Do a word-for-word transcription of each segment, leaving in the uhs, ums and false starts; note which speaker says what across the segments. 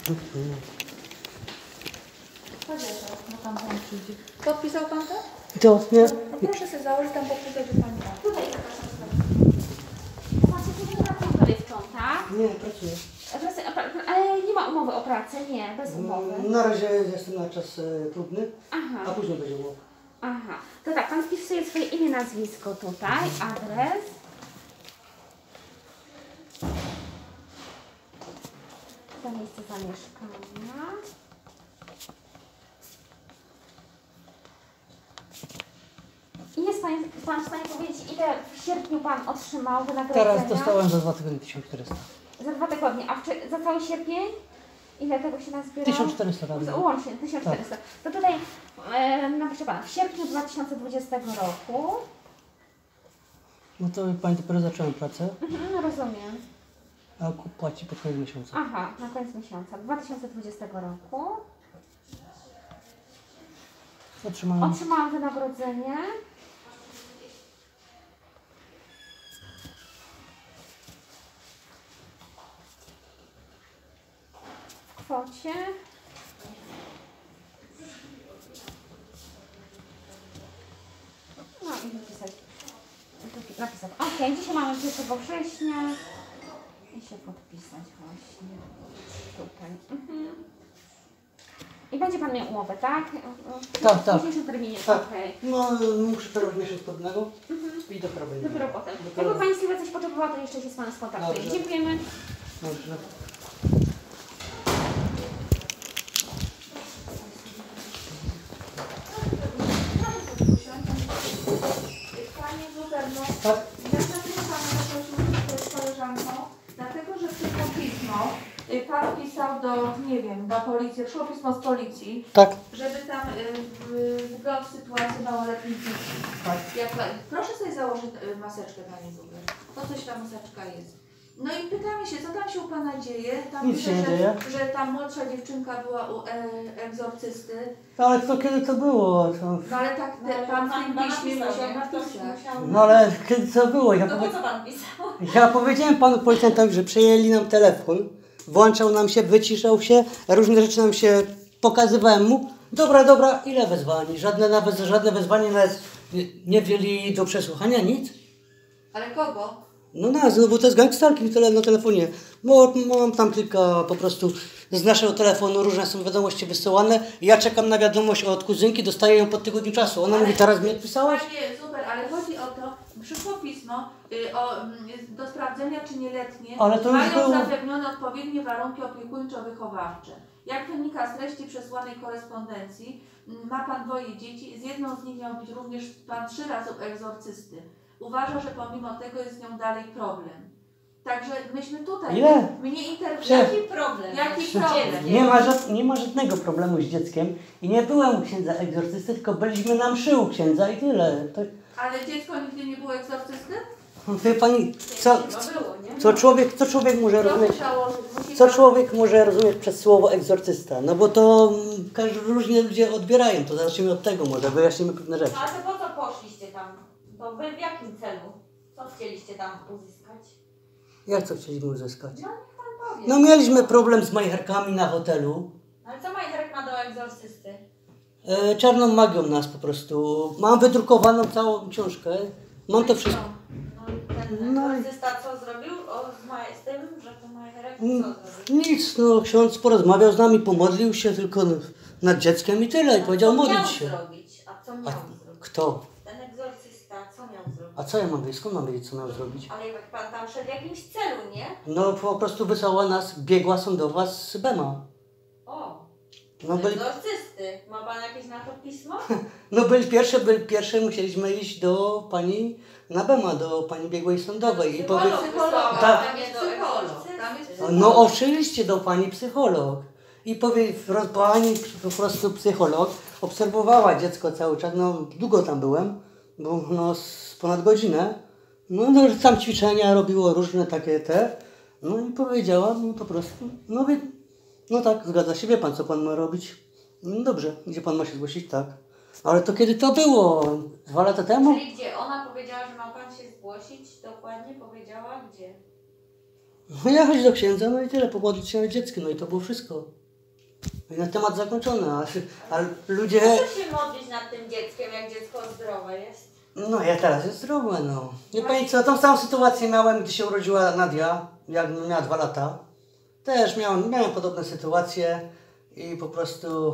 Speaker 1: Podjeżdżał, no tam pan przyjdzie. Podpisał pan to?
Speaker 2: To, nie?
Speaker 1: No proszę sobie założyć tam podpisać, że pan tak.
Speaker 3: Tutaj zapraszam sobie. Znaczy, tu nie pracują rybką, tak?
Speaker 2: Nie, pracuję.
Speaker 3: Ale nie ma umowy o pracę, nie, bez umowy.
Speaker 2: Na razie jestem na czas e, próbny,
Speaker 3: Aha.
Speaker 2: a później będzie umowa.
Speaker 3: Aha. To tak, pan wpisuje swoje imię, nazwisko tutaj, adres. To miejsce zamieszkania. I jest pan, pan w stanie powiedzieć, ile w sierpniu pan otrzymał wynagrodzenia?
Speaker 2: Teraz dostałem za dwa tygodnie tysiąc czterysta.
Speaker 3: Za dwa tygodnie, a w, za cały sierpień? Ile tego się nazbierało?
Speaker 2: tysiąc czterysta razy.
Speaker 3: Łącznie, tysiąc czterysta. To tutaj, e, napiszę pana, w sierpniu dwa tysiące dwudziestego roku.
Speaker 2: No to pani dopiero zacząłem pracę,
Speaker 3: Mhm, no rozumiem.
Speaker 2: a płaci pod koniec miesiąca.
Speaker 3: Aha, na koniec miesiąca, dwa tysiące dwudziestego roku.
Speaker 2: Otrzymałem.
Speaker 3: Otrzymałam wynagrodzenie. W kwocie. No i napisać. Napisać. Ok, dzisiaj mamy pierwszego września. I się podpisać właśnie. Tutaj. Mhm. I będzie pan miał umowę, tak?
Speaker 2: Tak, tak.
Speaker 3: W dzisiejszym terminie,
Speaker 2: Tak.
Speaker 3: okej.
Speaker 2: No muszę teraz miesiąc podnego
Speaker 3: Mhm.
Speaker 2: i dopiero będzie.
Speaker 3: Dopiero potem.
Speaker 2: Dopiero.
Speaker 3: Jakby pani Sylwia coś potrzebowała, to jeszcze się z panem skontaktuje.
Speaker 2: Dobrze.
Speaker 3: Dziękujemy.
Speaker 2: Dobrze.
Speaker 1: Panie Zuberno,
Speaker 2: Tak?
Speaker 1: ja dlatego pana zaprosiłam z koleżanką, dlatego że przyszło pismo, y, pan pisał do, nie wiem, do policji, przyszło pismo z policji,
Speaker 2: Tak.
Speaker 1: żeby tam y, wygląd sytuacji małoletnich dzieci.
Speaker 2: Tak.
Speaker 1: Jak, proszę sobie założyć y, maseczkę, Panie Zuber. Po coś ta maseczka jest? No i pytamy się, co tam się u Pana dzieje? Tam
Speaker 2: Nic
Speaker 1: pisze,
Speaker 2: się nie
Speaker 1: że,
Speaker 2: dzieje.
Speaker 1: że ta młodsza dziewczynka była u e, egzorcysty.
Speaker 2: Ale to kiedy to było? To...
Speaker 1: No ale tak te, Pan w tym piśmie musiał napisać.
Speaker 2: No ale kiedy to było? Ja,
Speaker 3: No
Speaker 2: powie...
Speaker 3: to co pan pisał?
Speaker 2: ja powiedziałem panu policjantowi, że przejęli nam telefon, włączał nam się, wyciszał się, różne rzeczy nam się pokazywałem mu. Dobra, dobra, ile wezwań? Żadne nawet, żadne wezwanie nawet nie, nie wzięli do przesłuchania, nic.
Speaker 1: Ale kogo?
Speaker 2: No nas, no bo to jest gangstarki tele, na telefonie. Bo mam tam kilka po prostu z naszego telefonu różne są wiadomości wysyłane. Ja czekam na wiadomość od kuzynki, dostaję ją po tygodniu czasu. Ona
Speaker 1: Ale-
Speaker 2: mówi, teraz mi odpisałaś?
Speaker 1: Nie, super, ale chodzi o to, przyszło pismo y, o, mm, do sprawdzenia, czy nieletnie
Speaker 2: Ale to już
Speaker 1: mają
Speaker 2: było.
Speaker 1: zapewnione odpowiednie warunki opiekuńczo-wychowawcze. Jak wynika z treści przesłanej korespondencji, m, ma Pan dwoje dzieci, z jedną z nich miał być również Pan trzy razy u egzorcysty. Uważa, że pomimo tego jest z nią dalej problem. Także myśmy tutaj,
Speaker 2: Ile?
Speaker 1: mnie interesuje.
Speaker 2: Szef.
Speaker 3: Jaki problem?
Speaker 1: Jaki
Speaker 3: jest?
Speaker 1: problem?
Speaker 2: Nie ma, żad, nie ma żadnego problemu z dzieckiem i nie byłem u księdza egzorcysty, tylko byliśmy na mszy u księdza i tyle. To,
Speaker 1: Ale dziecko nigdy nie było egzorcysty?
Speaker 2: wie pani, co,
Speaker 3: Chyba było, nie?
Speaker 2: co, człowiek, co człowiek może
Speaker 1: Proszę
Speaker 2: rozumieć?
Speaker 1: założyć, musi
Speaker 2: Co
Speaker 1: pan-
Speaker 2: człowiek może rozumieć przez słowo egzorcysta? No bo to mm, każdy, różnie ludzie odbierają, to zacznijmy od tego, może wyjaśnimy pewne rzeczy.
Speaker 4: No ale to po co poszliście tam? To wy w jakim celu? Co chcieliście tam uzyskać?
Speaker 2: Jak co chcieliśmy uzyskać?
Speaker 4: No niech pan powie.
Speaker 2: No mieliśmy problem z majcherkami na hotelu.
Speaker 4: Ale co Majcherek ma do egzorcysty?
Speaker 2: E, czarną magią nas po prostu. Mam wydrukowaną całą książkę. Mam to wszystko.
Speaker 4: No i ten
Speaker 2: No i-
Speaker 4: egzorcysta co zrobił? O, z, ma z tym, że to Majcherek co
Speaker 2: Mm,
Speaker 4: zrobił?
Speaker 2: Nic, no ksiądz porozmawiał z nami, pomodlił się tylko nad dzieckiem i tyle. I powiedział
Speaker 4: co miał
Speaker 2: modlić się.
Speaker 4: zrobić? A co miał
Speaker 2: A
Speaker 4: zrobić?
Speaker 2: kto?
Speaker 4: Ten egzorcysta co miał zrobić?
Speaker 2: A co ja mam wiedzieć? Skąd mam wiedzieć, co miał zrobić?
Speaker 4: Ale jak pan tam szedł w jakimś celu, nie?
Speaker 2: No po prostu wysłała nas biegła sądowa z Bema.
Speaker 4: O,
Speaker 2: No byli,
Speaker 4: egzorcysty. Ma pan jakieś na to pismo?
Speaker 2: no byli pierwsze, byli pierwsze, musieliśmy iść do pani na Bema, do pani biegłej sądowej i powie...
Speaker 1: Psychologa,
Speaker 2: Tak.
Speaker 1: tam jest psycholog. Tam jest psycholog.
Speaker 2: No oczywiście do pani psycholog. I powie, roz- pani po prostu psycholog obserwowała dziecko cały czas, no długo tam byłem, bo no z ponad godzinę. No, no tam ćwiczenia robiło różne takie te. No i powiedziała mi po prostu, no wie, no tak, zgadza się, wie pan co pan ma robić. No dobrze, gdzie pan ma się zgłosić? Tak. Ale to kiedy to było? Dwa lata temu?
Speaker 4: Czyli gdzie? Ona powiedziała, że ma pan się zgłosić? Dokładnie powiedziała gdzie?
Speaker 2: No jechać do księdza, no i tyle, pomodlić się nad dzieckiem, no i to było wszystko. I na temat zakończony, a, a ludzie...
Speaker 4: Co się modlić nad tym dzieckiem, jak dziecko zdrowe jest?
Speaker 2: No ja teraz jest zdrowe, no. Nie pani co, tą samą sytuację miałem, gdy się urodziła Nadia, jak miała dwa lata. Też miałem, miałem podobne sytuacje i po prostu...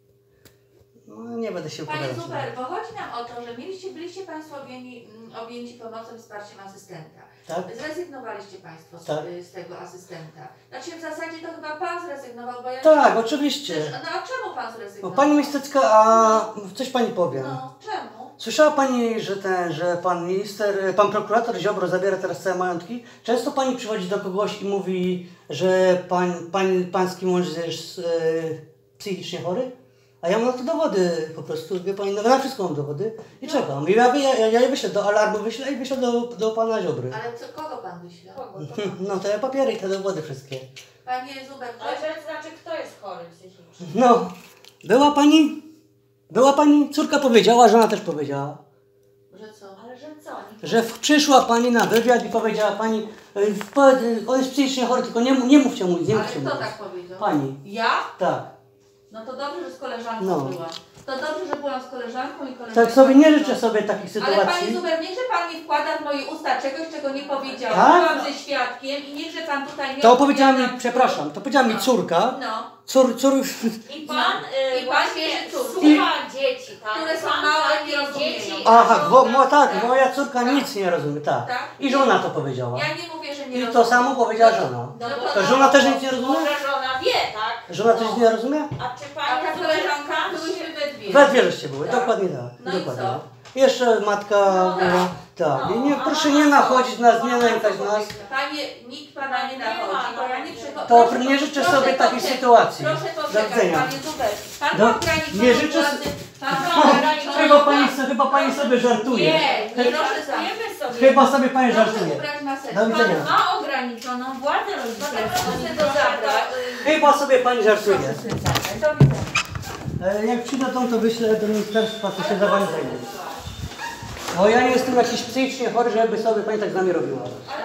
Speaker 2: No nie będę się
Speaker 1: Panie
Speaker 2: opowiadać.
Speaker 1: Zuber, bo chodzi nam o to, że mieliście, byliście Państwo objęci, mm, objęci pomocą, wsparciem asystenta.
Speaker 2: Tak?
Speaker 1: Zrezygnowaliście Państwo z,
Speaker 2: Tak.
Speaker 1: z tego asystenta. Znaczy w zasadzie to chyba Pan zrezygnował, bo ja...
Speaker 2: Tak, oczywiście.
Speaker 1: Przecież, no a czemu Pan
Speaker 2: No,
Speaker 1: zrezygnował?
Speaker 2: pani Mistecka, a coś pani powiem.
Speaker 1: No, czemu?
Speaker 2: Słyszała pani, że ten, że pan minister, pan prokurator Ziobro zabiera teraz całe majątki? Często pani przychodzi do kogoś i mówi, że pań, pań, pański mąż jest e, psychicznie chory? A ja mam na to dowody po prostu, wie pani, na wszystko mam dowody i czekam. I ja, ja, ja je wyślę do alarmu, wyślę i wyślę do, do pana Ziobry.
Speaker 1: Ale co, kogo Pan wyśle?
Speaker 4: Kogo? To
Speaker 2: No te papiery i te dowody wszystkie.
Speaker 1: Panie Zuber,
Speaker 4: Ale to znaczy, kto jest chory psychicznie?
Speaker 2: No, była pani, była pani, córka powiedziała, żona też powiedziała.
Speaker 1: że co?
Speaker 4: Ale że co? Nie
Speaker 2: Że w, przyszła pani na wywiad i powiedziała pani, y, w, po- y, on jest psychicznie chory, tylko nie, mów- nie mówcie mu, nie
Speaker 1: Ale
Speaker 2: mówcie mu.
Speaker 1: kto tak powiedział?
Speaker 2: Pani,
Speaker 1: Ja?
Speaker 2: tak.
Speaker 1: No to dobrze, że z koleżanką
Speaker 2: No.
Speaker 1: byłam. To dobrze, że byłam z koleżanką i koleżanką.
Speaker 2: Tak sobie nie życzę sobie takich
Speaker 1: Ale Panie
Speaker 2: sytuacji.
Speaker 1: Zuber, niechże Pan nie wkłada w moje usta czegoś, czego nie powiedziałam.
Speaker 2: Tak?
Speaker 1: Byłam ze świadkiem i niechże Pan tutaj nie
Speaker 2: To powiedziała mi,
Speaker 1: opowiada-
Speaker 2: przepraszam, to powiedziała mi
Speaker 1: No.
Speaker 2: córka,
Speaker 1: No,
Speaker 2: cór, cór,
Speaker 4: I pan,
Speaker 1: No.
Speaker 4: y,
Speaker 1: I pan
Speaker 4: właśnie
Speaker 1: bierze córki.
Speaker 4: słucha dzieci, tak?
Speaker 1: Które są
Speaker 4: Pan
Speaker 1: małe,
Speaker 4: takie
Speaker 1: nie rozumieją.
Speaker 4: dzieci
Speaker 2: aha, bo, mo, tak,
Speaker 1: Tak.
Speaker 2: moja córka
Speaker 1: Tak.
Speaker 2: nic nie rozumie, tak.
Speaker 1: tak?
Speaker 2: I żona to powiedziała.
Speaker 1: Ja nie mówię, że nie
Speaker 2: I to
Speaker 1: rozumiem.
Speaker 2: samo powiedziała
Speaker 1: No to-
Speaker 2: żona.
Speaker 4: No
Speaker 1: No
Speaker 4: bo-
Speaker 2: To żona też nic nie rozumie?
Speaker 4: Może żona wie, tak?
Speaker 2: Żona też
Speaker 4: No.
Speaker 2: nic nie rozumie?
Speaker 4: A czy
Speaker 1: A
Speaker 4: pani
Speaker 1: ta
Speaker 4: Zuber,
Speaker 1: koleżanka
Speaker 4: pan
Speaker 1: byłyśmy we dwie.
Speaker 2: We dwie żeście były,
Speaker 1: Tak.
Speaker 2: dokładnie tak.
Speaker 1: No i
Speaker 2: dokładnie.
Speaker 1: co?
Speaker 2: Jeszcze matka
Speaker 1: No tak.
Speaker 2: była, tak. I nie,
Speaker 4: No,
Speaker 2: proszę
Speaker 4: a
Speaker 2: nie
Speaker 4: co?
Speaker 2: nachodzić nas, nie
Speaker 4: No,
Speaker 2: nękać
Speaker 4: a co
Speaker 2: nas.
Speaker 1: Panie, nikt Pana nie
Speaker 4: Nie
Speaker 1: nachodzi,
Speaker 4: ma,
Speaker 1: bo ja
Speaker 4: no.
Speaker 1: nie przychodzę.
Speaker 2: To nie życzę sobie takiej sytuacji.
Speaker 1: Proszę
Speaker 2: Do
Speaker 1: poczekać,
Speaker 2: widzenia.
Speaker 1: Panie Zuber. Pan
Speaker 2: Do-
Speaker 1: ma ograniczoną
Speaker 2: nie życzę
Speaker 1: władzę.
Speaker 2: s-
Speaker 1: Pan ma
Speaker 2: O,
Speaker 1: ograniczoną
Speaker 2: Chyba pani,
Speaker 1: władzę.
Speaker 2: so- chyba pani sobie żartuje.
Speaker 4: Nie, nie
Speaker 1: Proszę
Speaker 4: żartujemy sobie.
Speaker 2: Chyba sobie pani
Speaker 1: Proszę
Speaker 2: żartuje.
Speaker 1: ubrać maseczkę.
Speaker 2: Do widzenia.
Speaker 4: Pan ma ograniczoną władzę
Speaker 1: No to
Speaker 4: rodzicielską.
Speaker 1: proszę
Speaker 4: nie
Speaker 1: to
Speaker 4: proszę
Speaker 1: zabrać.
Speaker 4: to, y,
Speaker 2: Chyba sobie pani żartuje.
Speaker 1: Proszę sobie zabrać. Do widzenia.
Speaker 2: E, Jak przyjdą, to wyślę do ministerstwa, to się za wami zajmie. Bo ja nie jestem jakiś psychicznie chory, żeby sobie pani tak z nami robiła.
Speaker 1: Ale